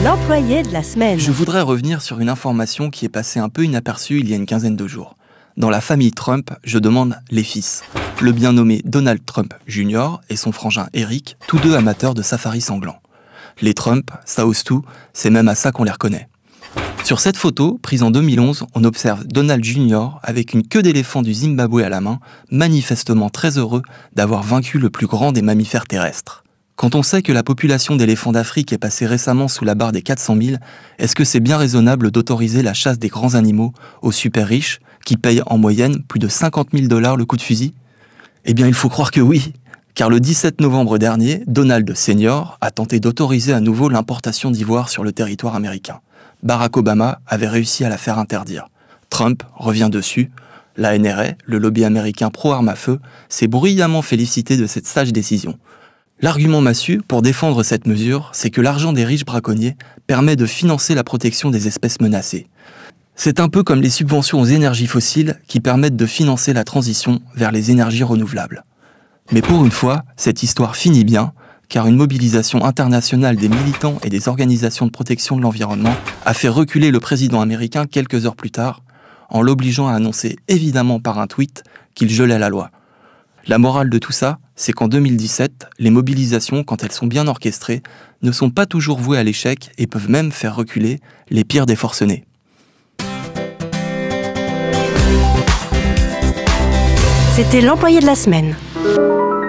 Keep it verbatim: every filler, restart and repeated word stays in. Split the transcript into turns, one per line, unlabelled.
L'employé de la semaine.
Je voudrais revenir sur une information qui est passée un peu inaperçue il y a une quinzaine de jours. Dans la famille Trump, je demande les fils. Le bien nommé Donald Trump junior et son frangin Eric, tous deux amateurs de safari sanglant. Les Trump, ça ose tout, c'est même à ça qu'on les reconnaît. Sur cette photo, prise en deux mille onze, on observe Donald junior avec une queue d'éléphant du Zimbabwe à la main, manifestement très heureux d'avoir vaincu le plus grand des mammifères terrestres. Quand on sait que la population d'éléphants d'Afrique est passée récemment sous la barre des quatre cent mille, est-ce que c'est bien raisonnable d'autoriser la chasse des grands animaux aux super riches, qui payent en moyenne plus de cinquante mille dollars le coup de fusil? Eh bien, il faut croire que oui, car le dix-sept novembre dernier, Donald senior a tenté d'autoriser à nouveau l'importation d'ivoire sur le territoire américain. Barack Obama avait réussi à la faire interdire. Trump revient dessus. La N R A, le lobby américain pro-armes à feu, s'est bruyamment félicité de cette sage décision. L'argument massu pour défendre cette mesure, c'est que l'argent des riches braconniers permet de financer la protection des espèces menacées. C'est un peu comme les subventions aux énergies fossiles qui permettent de financer la transition vers les énergies renouvelables. Mais pour une fois, cette histoire finit bien, car une mobilisation internationale des militants et des organisations de protection de l'environnement a fait reculer le président américain quelques heures plus tard, en l'obligeant à annoncer évidemment par un tweet qu'il gelait la loi. La morale de tout ça, c'est qu'en deux mille dix-sept, les mobilisations, quand elles sont bien orchestrées, ne sont pas toujours vouées à l'échec et peuvent même faire reculer les pires des forcenés.
C'était l'employé de la semaine.